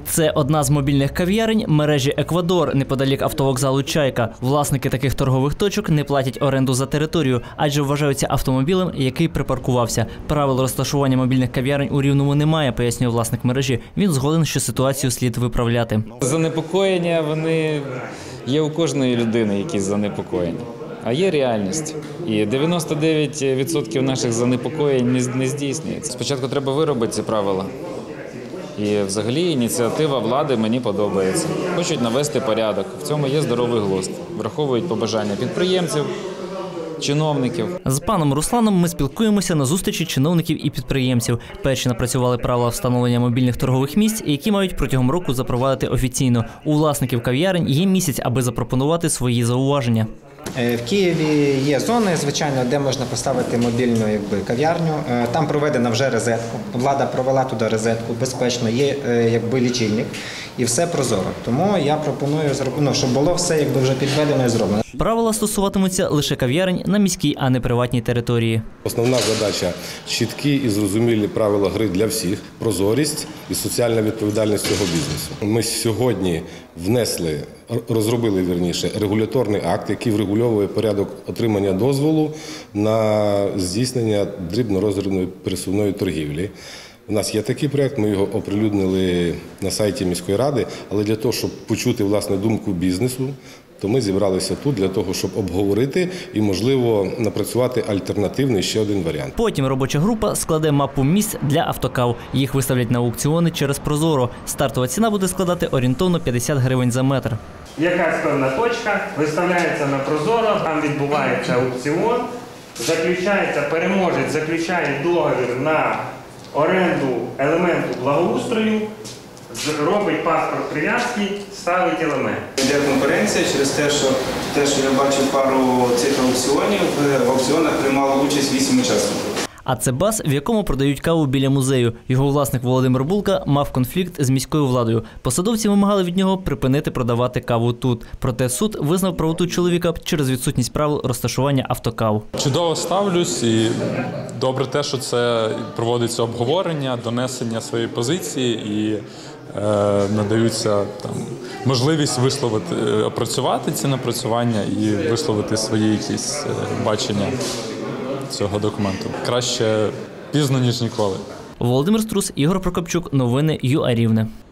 Це одна з мобільних кав'ярень мережі «Еквадор» неподалік автовокзалу «Чайка». Власники таких торгових точок не платять оренду за територію, адже вважаються автомобілем, який припаркувався. Правил розташування мобільних кав'ярень у Рівному немає, пояснює власник мережі. Він згоден, що ситуацію слід виправляти. Занепокоєння, вони є у кожної людини, якісь занепокоєння. А є реальність. І 99% наших занепокоєнь не здійснюється. Спочатку треба виробити ці правила. І взагалі ініціатива влади мені подобається. Хочуть навести порядок. В цьому є здоровий глузд. Враховують побажання підприємців, чиновників. З паном Русланом ми спілкуємося на зустрічі чиновників і підприємців. Перші напрацювали правила встановлення мобільних торгових місць, які мають протягом року запровадити офіційно. У власників кав'ярень є місяць, аби запропонувати свої зауваження. В Києві є зони, звичайно, де можна поставити мобільну кав'ярню. Там проведена вже розетка. Влада провела туди розетку, безпечно, є лічильник і все прозоро. Тому я пропоную, щоб було все вже підведено і зроблено. Правила стосуватимуться лише кав'ярень на міській, а не приватній території. Основна задача – чіткі і зрозумілі правила гри для всіх, прозорість і соціальна відповідальність цього бізнесу. Ми сьогодні розробили регуляторний акт, який врегульовує порядок отримання дозволу на здійснення дрібно-роздрібної пересувної торгівлі. У нас є такий проєкт, ми його оприлюднили на сайті міської ради, але для того, щоб почути, власне, думку бізнесу, то ми зібралися тут для того, щоб обговорити і, можливо, напрацювати альтернативний ще один варіант. Потім робоча група складе мапу місць для автокав. Їх виставлять на аукціони через Прозоро. Стартова ціна буде складати орієнтовно 50 гривень за метр. Якась певна точка виставляється на Прозоро, там відбувається аукціон, переможець заключає договір на оренду елементу благоустрою, робить паспорт прив'язки, ставить елемент. Йде конкуренція через те, що я бачив пару цих аукціонів, в аукціонах приймало участь 8 учасників. А це бас, в якому продають каву біля музею. Його власник Володимир Булка мав конфлікт з міською владою. Посадовці вимагали від нього припинити продавати каву тут. Проте суд визнав правоту чоловіка через відсутність правил розташування автокав. Чудово ставлюсь і добре те, що це проводиться обговорення, донесення своєї позиції і надаються можливість опрацювати ці напрацювання і висловити свої якісь бачення цього документу. Краще пізно, ніж ніколи. Володимир Струс, Ігор Прокопчук. Новини ЮА Рівне.